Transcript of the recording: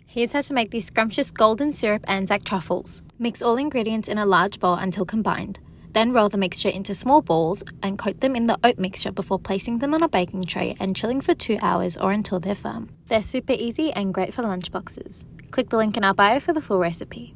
Here's how to make these scrumptious golden syrup Anzac truffles. Mix all ingredients in a large bowl until combined. Then roll the mixture into small balls and coat them in the oat mixture before placing them on a baking tray and chilling for 2 hours or until they're firm. They're super easy and great for lunchboxes. Click the link in our bio for the full recipe.